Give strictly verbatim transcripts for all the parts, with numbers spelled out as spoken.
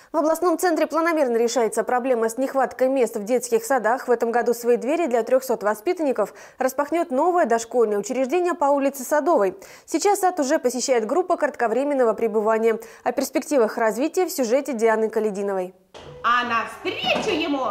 В областном центре планомерно решается проблема с нехваткой мест в детских садах. В этом году свои двери для трёхсот воспитанников распахнет новое дошкольное учреждение по улице Садовой. Сейчас сад уже посещает группа кратковременного пребывания. О перспективах развития в сюжете Дианы Калединовой. А навстречу ему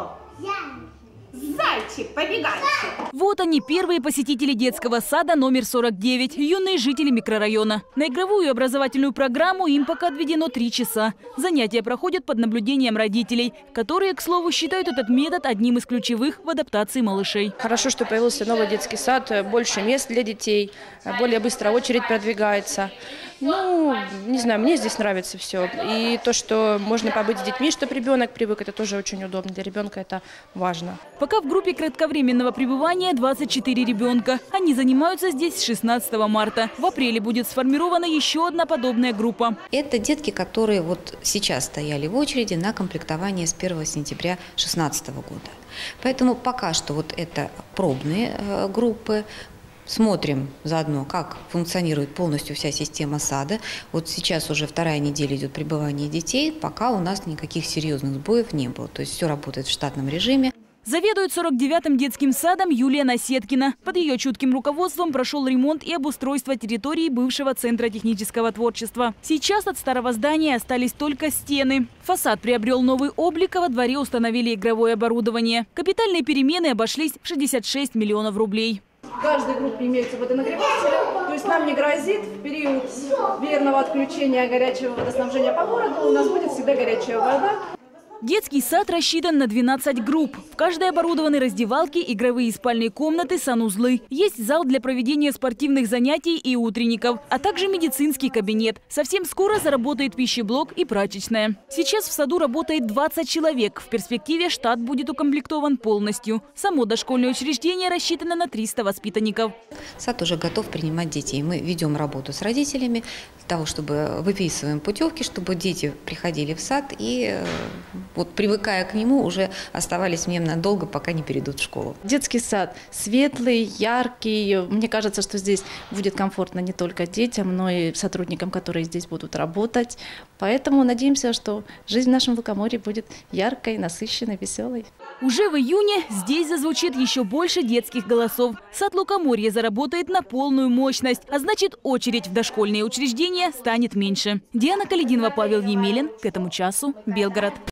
зайчик, побегайчик. Вот они, первые посетители детского сада номер сорок девять, юные жители микрорайона. На игровую и образовательную программу им пока отведено три часа. Занятия проходят под наблюдением родителей, которые, к слову, считают этот метод одним из ключевых в адаптации малышей. Хорошо, что появился новый детский сад, больше мест для детей, более быстро очередь продвигается. Ну, не знаю, мне здесь нравится все. И то, что можно побыть с детьми, чтобы ребенок привык, это тоже очень удобно. Для ребенка это важно. Пока в группе кратковременного пребывания двадцать четыре ребенка. Они занимаются здесь с шестнадцатого марта. В апреле будет сформирована еще одна подобная группа. Это детки, которые вот сейчас стояли в очереди на комплектование с первого сентября две тысячи шестнадцатого года. Поэтому пока что вот это пробные э, группы. Смотрим заодно, как функционирует полностью вся система сада. Вот сейчас уже вторая неделя идет пребывание детей, пока у нас никаких серьезных сбоев не было. То есть все работает в штатном режиме. Заведует сорок девятым детским садом Юлия Насеткина. Под ее чутким руководством прошел ремонт и обустройство территории бывшего центра технического творчества. Сейчас от старого здания остались только стены. Фасад приобрел новый облик, а во дворе установили игровое оборудование. Капитальные перемены обошлись в шестьдесят шесть миллионов рублей. В каждой группе имеются водонагреватели, то есть нам не грозит в период верного отключения горячего водоснабжения по городу, у нас будет всегда горячая вода. Детский сад рассчитан на двенадцать групп. В каждой оборудованы раздевалки, игровые и спальные комнаты, санузлы. Есть зал для проведения спортивных занятий и утренников, а также медицинский кабинет. Совсем скоро заработает пищеблок и прачечная. Сейчас в саду работает двадцать человек. В перспективе штат будет укомплектован полностью. Само дошкольное учреждение рассчитано на триста воспитанников. Сад уже готов принимать детей. Мы ведем работу с родителями для того, чтобы выписываем путевки, чтобы дети приходили в сад и вот, привыкая к нему, уже оставались в нем надолго, пока не перейдут в школу. Детский сад светлый, яркий. Мне кажется, что здесь будет комфортно не только детям, но и сотрудникам, которые здесь будут работать. Поэтому надеемся, что жизнь в нашем Лукоморье будет яркой, насыщенной, веселой. Уже в июне здесь зазвучит еще больше детских голосов. Сад Лукоморья заработает на полную мощность, а значит, очередь в дошкольные учреждения станет меньше. Диана Калединова, Павел Емелин. К этому часу Белгород.